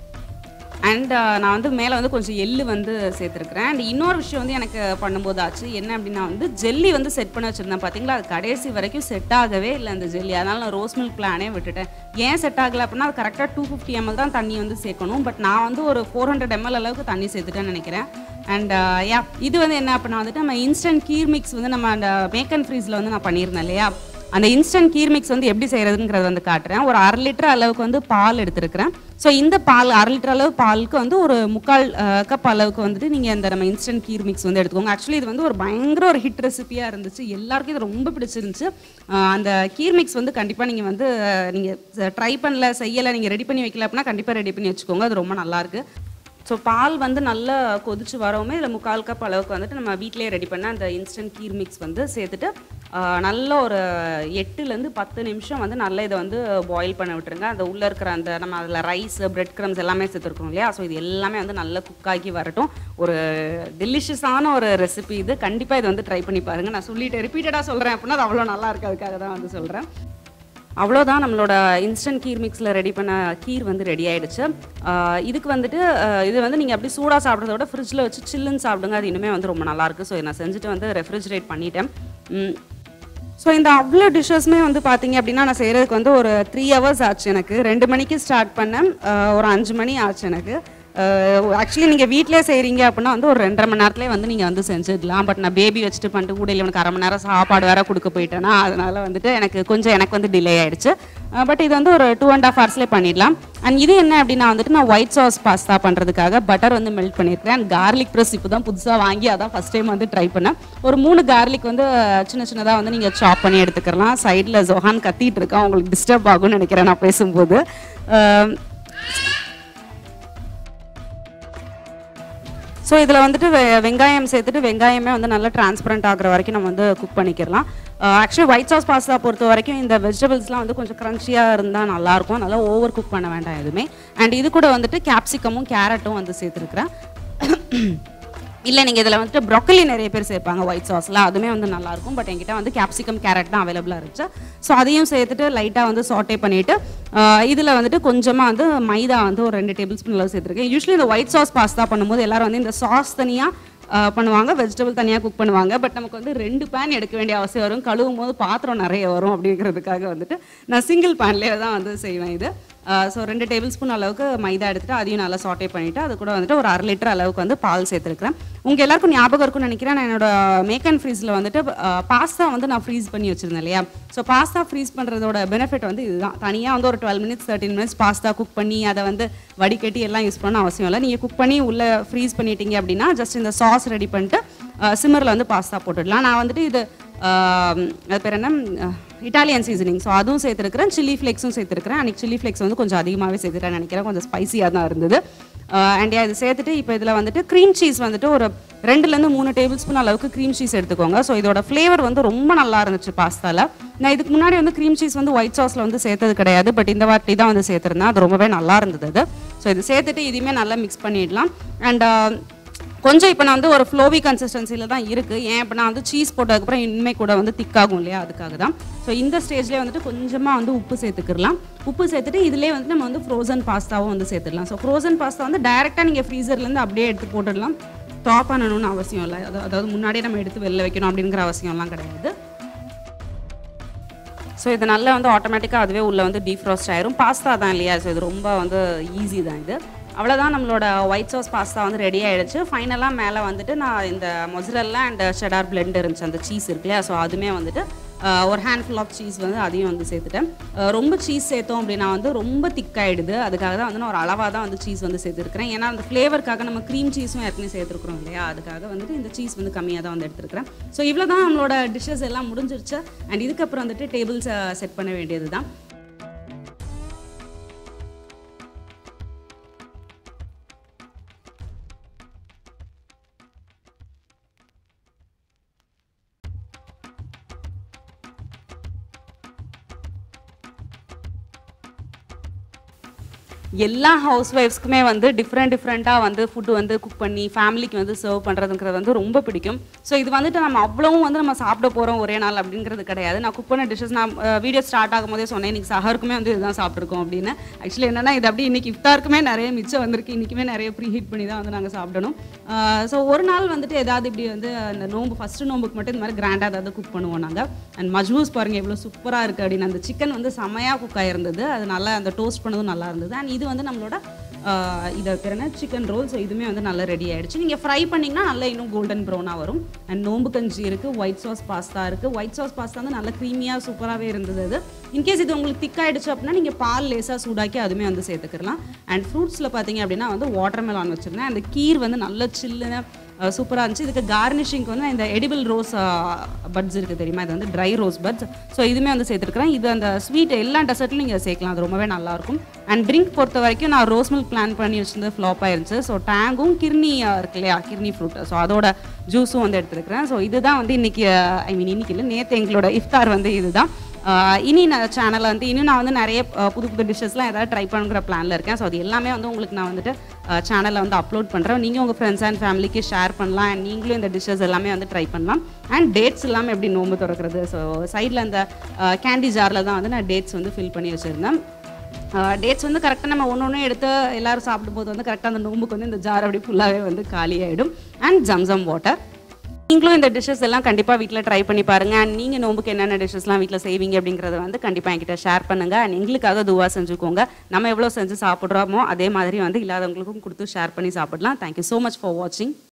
அண்ட் நான் வந்து மேலே வந்து கொஞ்சம் எள்ளு வந்து சேர்த்துருக்குறேன். அண்ட் இன்னொரு விஷயம் வந்து எனக்கு பண்ணும்போது ஆச்சு என்ன அப்படின்னா வந்து ஜெல்லி வந்து செட் பண்ண வச்சுருந்தேன் பார்த்தீங்களா, அது கடைசி வரைக்கும் செட் ஆகவே இல்லை அந்த ஜெல்லி. அதனால் நான் ரோஸ் மில்க் பிளானே விட்டுட்டேன். ஏன் செட் ஆகலை அப்படின்னா அது கரெக்டாக டூ ஃபிஃப்டி எம்எல் தான் தண்ணி வந்து சேர்க்கணும். பட் நான் வந்து ஒரு ஃபோர் ஹண்ட்ரட் எம்எல் அளவுக்கு தண்ணி சேர்த்துட்டேன்னு நினைக்கிறேன். அண்ட் யா இது வந்து என்ன அப்படின்னா வந்துட்டு நம்ம இன்ஸ்டன்ட் கீர் மிக்ஸ் வந்து நம்ம அந்த மேக் அண்ட் ஃப்ரீஸில் வந்து நான் பண்ணியிருந்தேன் இல்லையா, அந்த இன்ஸ்டன்ட் கீர் மிக்ஸ் வந்து எப்படி செய்கிறதுங்கிறது வந்து காட்டுறேன். ஒரு அரை லிட்டர் அளவுக்கு வந்து பால் எடுத்துருக்கிறேன். ஸோ இந்த பால் அரை லிட்டர் அளவு பாலுக்கு வந்து ஒரு முக்கால் கப் அளவுக்கு வந்துட்டு நீங்கள் இந்த நம்ம இன்ஸ்டன்ட் கீர் மிக்ஸ் வந்து எடுத்துக்கோங்க. ஆக்சுவலி இது வந்து ஒரு பயங்கர ஒரு ஹிட் ரெசிபியாக இருந்துச்சு. எல்லாருக்கும் இது ரொம்ப பிடிச்சிருந்துச்சு. அந்த கீர் மிக்ஸ் வந்து கண்டிப்பாக நீங்கள் வந்து நீங்கள் ட்ரை பண்ணல செய்யலை, நீங்கள் ரெடி பண்ணி வைக்கல அப்படின்னா கண்டிப்பாக ரெடி பண்ணி வச்சுக்கோங்க. அது ரொம்ப நல்லாயிருக்கு. ஸோ பால் வந்து நல்லா கொதிச்சு வரவுமே இதில் முக்கால் கப் அளவுக்கு வந்துட்டு நம்ம வீட்டிலே ரெடி பண்ண அந்த இன்ஸ்டன்ட் கீர் மிக்ஸ் வந்து சேர்த்துட்டு நல்ல ஒரு எட்டுலேருந்து பத்து நிமிஷம் வந்து நல்லா இதை வந்து பாயில் பண்ண விட்டுருங்க. அந்த உள்ளே இருக்கிற அந்த நம்ம அதில் ரைஸ், பிரெட் க்ரம்ஸ் எல்லாமே சேர்த்துருக்கோம் இல்லையா, ஸோ இது எல்லாமே வந்து நல்லா குக் ஆகி வரட்டும். ஒரு டெலிஷியஸான ஒரு ரெசிபி இது. கண்டிப்பாக இது வந்து ட்ரை பண்ணி பாருங்கள். நான் சொல்லிட்டு ரிப்பீட்டடாக சொல்கிறேன் அப்படின்னா அது அவ்வளோ நல்லா இருக்குது, அதுக்காக தான் வந்து சொல்கிறேன். அவ்வளோதான், நம்மளோட இன்ஸ்டன்ட் கீர் மிக்ஸில் ரெடி பண்ண கீர் வந்து ரெடி ஆகிடுச்சு. இதுக்கு வந்துட்டு இது வந்து நீங்கள் அப்படி சூடாக சாப்பிட்றத விட ஃப்ரிட்ஜில் வச்சு சில்லுன்னு சாப்பிடுங்க. அது இன்னுமே வந்து ரொம்ப நல்லாயிருக்கு. ஸோ நான் செஞ்சுட்டு வந்து ரெஃப்ரிஜரேட் பண்ணிட்டேன். ஸோ இந்த அவ்வளோ டிஷ்ஷஸ்மே வந்து பார்த்தீங்க அப்படின்னா நான் செய்கிறதுக்கு வந்து ஒரு த்ரீ ஹவர்ஸ் ஆச்சு. எனக்கு ரெண்டு மணிக்கு ஸ்டார்ட் பண்ணேன், ஒரு அஞ்சு மணி ஆச்சு எனக்கு. ஆக்சுவலி நீங்கள் வீட்டிலே செய்கிறீங்க அப்படின்னா வந்து ஒரு ரெண்டரை மணி நேரத்துலேயே வந்து நீங்கள் வந்து செஞ்சிடலாம். பட் நான் பேபி வச்சுட்டு பண்ணிட்டு கூட இல்லை, எனக்கு அரை மணி நேரம் சாப்பாடு வேறு கொடுக்க போயிட்டேன்னா அதனால் வந்துட்டு எனக்கு கொஞ்சம் எனக்கு வந்து டிலே ஆகிடுச்சு. பட் இது வந்து ஒரு டூ அண்ட் ஆஃப் ஹவர்ஸ்லேயே பண்ணிடலாம். அண்ட் இது என்ன அப்படின்னா வந்துட்டு நான் ஒயிட் சாஸ் பாஸ்தா பண்ணுறதுக்காக பட்டர் வந்து மெல்ட் பண்ணியிருக்கேன். அண்ட் கார்லிக் ப்ரெஸ் இப்போ தான் புதுசாக வாங்கி அதான் ஃபஸ்ட் டைம் வந்து ட்ரை பண்ணேன். ஒரு மூணு கார்லிக் வந்து சின்ன சின்னதாக வந்து நீங்கள் சாப் பண்ணி எடுத்துக்கலாம். சைடில் ஜொஹான் கத்திட்டு இருக்கான், உங்களுக்கு டிஸ்டர்ப் ஆகும்னு நினைக்கிறேன் நான் பேசும்போது. ஸோ இதில் வந்துட்டு வெ வெங்காயம் சேர்த்துட்டு வெங்காயமே வந்து நல்லா டிரான்ஸ்பரண்ட் ஆகிற வரைக்கும் நம்ம வந்து குக் பண்ணிக்கிறலாம். ஆக்சுவலி ஒயிட் சாஸ் பாஸ்தா பொறுத்த வரைக்கும் இந்த வெஜிடபிள்ஸ்லாம் வந்து கொஞ்சம் க்ரன்ச்சியாக இருந்தால் நல்லாயிருக்கும். நல்லா ஓவர் குக் பண்ண வேண்டாம் எதுவுமே. அண்ட் இது கூட வந்துட்டு கேப்சிகமும் கேரட்டும் வந்து சேர்த்துருக்குறேன். இல்லை நீங்கள் இதில் வந்துட்டு ப்ரொக்கலி நிறைய பேர் சேர்ப்பாங்க ஒயிட் சாஸில், அதுவுமே வந்து நல்லாயிருக்கும். பட் என்கிட்ட வந்து கேப்சிகம் கேரட் தான் அவைலபிளாக இருந்துச்சு. ஸோ அதையும் சேர்த்துட்டு லைட்டாக வந்து சாட்டே பண்ணிவிட்டு இதில் வந்துட்டு கொஞ்சமாக வந்து மைதா வந்து ஒரு ரெண்டு டேபிள் ஸ்பூன் அளவு சேர்த்துருக்கேன். யூஸ்வலி இந்த ஒயிட் சாஸ் பாஸ்தா பண்ணும்போது எல்லோரும் வந்து இந்த சாஸ் தனியாக பண்ணுவாங்க, வெஜிடபிள் தனியாக குக் பண்ணுவாங்க. பட் நமக்கு வந்து ரெண்டு பேன் எடுக்க வேண்டிய அவசியம் வரும், கழுவும் போது பாத்திரம் நிறைய வரும். அப்படிங்கிறதுக்காக வந்துட்டு நான் சிங்கிள் பேன்லேயே தான் வந்து செய்வேன் இது. ஸோ ரெண்டு டேபிள் ஸ்பூன் அளவுக்கு மைதா எடுத்துகிட்டு அதையும் நல்லா சாட்டே பண்ணிவிட்டு அது கூட வந்துட்டு ஒரு அரை லிட்டர் அளவுக்கு வந்து பால் சேர்த்துருக்கிறேன். உங்கள் எல்லாருக்கும் ஞாபகம் இருக்கும்னு நினைக்கிறேன், நான் என்னோட மேக் அண்ட் ஃப்ரீஸில் வந்துட்டு பாஸ்தா வந்து நான் ஃப்ரீஸ் பண்ணி வச்சுருந்தேன் இல்லையா. ஸோ பாஸ்தா ஃப்ரீஸ் பண்ணுறதோட பெனிஃபிட் வந்து இதுதான். தனியாக வந்து ஒரு twelve minutes thirteen minutes pasta cook பண்ணி அதை வந்து வடிகட்டி எல்லாம் யூஸ் பண்ண அவசியம் இல்லை. நீங்கள் குக் பண்ணி உள்ளே ஃப்ரீஸ் பண்ணிட்டீங்க அப்படின்னா ஜஸ்ட் இந்த சாஸ் ரெடி பண்ணிட்டு சிம்மரில் வந்து பாஸ்தா போட்டுடலாம். நான் வந்துட்டு இது அது பேர் என்ன இட்டாலியன் சீசனிங். ஸோ அதுவும் சேர்த்துருக்கிறேன், சில்லி ஃப்ளேக்ஸும் சேர்த்துருக்கிறேன். அன்றைக்கி சில்லி ஃப்ளேக்ஸ் வந்து கொஞ்சம் அதிகமாகவே சேர்த்துட்டேன் நினைக்கிறேன், கொஞ்சம் ஸ்பைசியாக தான் இருந்தது. அண்ட் இது சேர்த்துட்டு இப்போ இதில் வந்துட்டு க்ரீம் சீஸ் வந்துட்டு ஒரு ரெண்டுலேருந்து மூணு டேபிள் ஸ்பூன் அளவுக்கு க்ரீம் சீஸ் எடுத்துக்கோங்க. ஸோ இதோட ஃப்ளேவர் வந்து ரொம்ப நல்லா இருந்துச்சு பாஸ்தாவில். நான் இதுக்கு முன்னாடி வந்து க்ரீம் சீஸ் வந்து ஒயிட் சாஸில் வந்து சேர்த்தது கிடையாது, பட் இந்த வாட்டி தான் வந்து சேர்த்துருந்தேன். அது ரொம்பவே நல்லா இருந்தது அது. ஸோ இது சேர்த்துட்டு இதையுமே நல்லா மிக்ஸ் பண்ணிடலாம். அண்ட் கொஞ்சம் இப்போ நான் வந்து ஒரு ஃப்ளோவி கன்சிஸ்டன்சியில் தான் இருக்குது. ஏன் இப்போ நான் வந்து சீஸ் போட்டதுக்கப்புறம் இனிமே கூட வந்து திக்காகும் இல்லையா, அதுக்காக தான். ஸோ இந்த ஸ்டேஜ்லேயே வந்துட்டு கொஞ்சமாக வந்து உப்பு சேர்த்துக்கலாம். உப்பு சேர்த்துட்டு இதிலே வந்து நம்ம வந்து ஃப்ரோசன் பாஸ்தாவும் வந்து சேர்த்துடலாம். ஸோ ஃப்ரோசன் பாஸ்தா வந்து டைரெக்டாக நீங்கள் ஃப்ரீசர்லேருந்து அப்படியே எடுத்து போட்டுடலாம். டாப் பண்ணணும்னு அவசியம் இல்லை, அதாவது முன்னாடியே நம்ம எடுத்து வெளில வைக்கணும் அப்படிங்கிற அவசியம்லாம் கிடையாது. ஸோ இது நல்லா வந்து ஆட்டோமேட்டிக்காக அதுவே உள்ளே வந்து டீஃப்ராஸ்ட் ஆயிரும். பாஸ்தா தான் இல்லையா, ஸோ இது ரொம்ப வந்து ஈஸி தான் இது. அவ்வளோதான், நம்மளோட ஒயிட் சாஸ் பாஸ்தா வந்து ரெடி ஆகிடுச்சு. ஃபைனலாக மேலே வந்துட்டு நான் இந்த மொசரல்லா அண்ட் செடார் பிளெண்ட் இருந்துச்சு, அந்த சீஸ் இருக்கு இல்லையா, ஸோ அதுவுமே வந்துட்டு ஒரு ஹேண்ட்ஃபுல் ஆஃப் சீஸ் வந்து அதையும் வந்து சேர்த்துட்டேன். ரொம்ப சீஸ் சேர்த்தோம் அப்படின்னா வந்து ரொம்ப திக்காயிடுது, அதுக்காக தான் வந்து நான் ஒரு அளவாக தான் வந்து சீஸ் வந்து சேர்த்துருக்கிறேன். ஏன்னா அந்த ஃப்ளேவருக்காக நம்ம க்ரீம் சீஸும் ஏற்கனவே சேர்த்துருக்குறோம் இல்லையா, அதுக்காக வந்துட்டு இந்த சீஸ் வந்து கம்மியாக தான் வந்து எடுத்துருக்கிறேன். ஸோ இவ்வளோ தான் நம்மளோட டிஷ்ஷஸ் எல்லாம் முடிஞ்சிருச்சு. அண்ட் இதுக்கப்புறம் வந்துட்டு டேபிள்ஸை செட் பண்ண வேண்டியது தான். எல்லா ஹவுஸ் ஒய்ஃப்ஸ்க்குமே வந்து டிஃப்ரெண்ட் டிஃப்ரெண்ட்டாக வந்து ஃபுட்டு வந்து குக் பண்ணி ஃபேமிலிக்கு வந்து சர்வ் பண்ணுறதுங்கிறது வந்து ரொம்ப பிடிக்கும். ஸோ இது வந்துட்டு நம்ம அவ்வளவும் வந்து நம்ம சாப்பிட போகிறோம் ஒரே நாள் அப்படிங்கிறது கிடையாது. நான் குக் பண்ண டிஷ்ஷஸ் நான் வீடியோ ஸ்டார்ட் ஆகும் போதே சொன்னேன், இன்றைக்கி சஹருக்குமே வந்து இதுதான் சாப்பிட்ருக்கோம் அப்படின்னு. ஆக்சுவலி என்னென்னா இது அப்படி இன்றைக்கி இஃப்தாருக்குமே நிறைய மிச்சம் வந்திருக்கு, இன்றைக்குமே நிறைய ப்ரீ ஹீட் பண்ணி தான் வந்து நாங்கள் சாப்பிடணும். ஸோ ஒரு நாள் வந்துட்டு ஏதாவது இப்படி வந்து அந்த நோம்பு ஃபஸ்ட்டு நோம்புக்கு மட்டும் இந்த மாதிரி கிராண்டாக ஏதாவது குக் பண்ணுவோம் நாங்கள். அண்ட் மஜ்பூஸ் பாருங்கள் எவ்வளோ சூப்பராக இருக்குது அப்படின்னு. அந்த சிக்கன் வந்து செமையாக குக் ஆகிருந்தது, அது நல்லா அந்த டோஸ்ட் பண்ணதும் நல்லா இருந்தது. அண்ட் இது வந்து நம்மளோட இதை பேருனா சிக்கன் ரோல். ஸோ இதுவுமே வந்து நல்லா ரெடி ஆகிடுச்சு. நீங்கள் ஃப்ரை பண்ணிங்கன்னா நல்லா இன்னும் கோல்டன் ப்ரௌனாக வரும். அண்ட் நோம்பு கஞ்சி இருக்குது, ஒயிட் சாஸ் பாஸ்தா இருக்குது. ஒயிட் சாஸ் பாஸ்தா வந்து நல்லா க்ரீமியாக சூப்பராகவே இருந்தது. அது இன்கேஸ் இது உங்களுக்கு திக்காயிடுச்சு அப்படின்னா நீங்கள் பால் லேசாக சூடாக்கி அதுவுமே வந்து சேர்த்துக்கலாம். அண்ட் ஃப்ரூட்ஸில் பார்த்தீங்க அப்படின்னா வந்து வாட்டர் மெலான் வச்சுருந்தேன். அந்த கீர் வந்து நல்ல சில்லுன்னு சூப்பராக இருந்துச்சு. இதுக்கு கார்னிஷிங்க்கு வந்து இந்த எடிபிள் ரோஸ் பட்ஸ் இருக்குது தெரியுமா, இது வந்து ட்ரை ரோஸ் பட்ஸ். ஸோ இதுவுமே வந்து சேர்த்துருக்கிறேன். இது அந்த ஸ்வீட் எல்லா டெசர்ட்லையும் நீங்கள் சேர்க்கலாம், அது ரொம்பவே நல்லாயிருக்கும். அண்ட் ட்ரிங்க் பொறுத்த வரைக்கும் நான் ரோஸ் மில்க் பிளான் பண்ணி வச்சிருந்து ஃப்ளாப் ஆயிருந்துச்சு. ஸோ டேங்கும் கிர்னி இருக்கு இல்லையா, கிர்னி ஃப்ரூட், ஸோ அதோட ஜூஸும் வந்து எடுத்துருக்கிறேன். ஸோ இதுதான் வந்து இன்றைக்கி ஐ மீன் இன்றைக்கி இல்லை நேற்று எங்களோட இஃப்தார் வந்து இதுதான். இனி நான் சேனலில் வந்து இன்னும் நான் வந்து நிறைய புது புது டிஷ்ஷஸ்லாம் ஏதாவது ட்ரை பண்ணுற பிளானில் இருக்கேன். ஸோ அது எல்லாமே வந்து உங்களுக்கு நான் வந்துட்டு சேனலில் வந்து அப்லோட் பண்ணுறேன். நீங்கள் உங்கள் ஃப்ரெண்ட்ஸ் அண்ட் ஃபேமிலிக்கு ஷேர் பண்ணலாம். அண்ட் நீங்களும் இந்த டிஷ்ஷஸ் எல்லாமே வந்து ட்ரை பண்ணலாம். அண்ட் டேட்ஸ் எல்லாமே எப்படி நோம்பு திறக்கிறது, ஸோ சைடில் அந்த கேண்டி ஜாரில் தான் வந்து நான் டேட்ஸ் வந்து ஃபில் பண்ணி வச்சுருந்தேன். டேட்ஸ் வந்து கரெக்டாக நம்ம ஒன்று ஒன்று எடுத்து எல்லோரும் சாப்பிடும்போது வந்து கரெக்டாக அந்த நோம்புக்கு வந்து இந்த ஜார் அப்படி ஃபுல்லாகவே வந்து காலி ஆகிடும். And Zamzam water. நீங்களும் இந்த டிஷ்ஷஸ் எல்லாம் கண்டிப்பாக வீட்டில் ட்ரை பண்ணி பாருங்கள். அண்ட் நீங்கள் நோம்புக்கு என்னென்ன டிஷ்ஷஸ்லாம் வீட்டில் செய்வீங்க அப்படிங்கிறத வந்து கண்டிப்பாக என்கிட்ட ஷேர் பண்ணுங்கள். அண்ட் எங்களுக்காக துவா செஞ்சுக்கோங்க. நம்ம எவ்வளோ செஞ்சு சாப்பிட்றோமோ அதே மாதிரி வந்து இல்லாதவங்களுக்கும் கொடுத்து ஷேர் பண்ணி சாப்பிடலாம். தேங்க்யூ ஸோ மச் ஃபார் வாட்சிங்.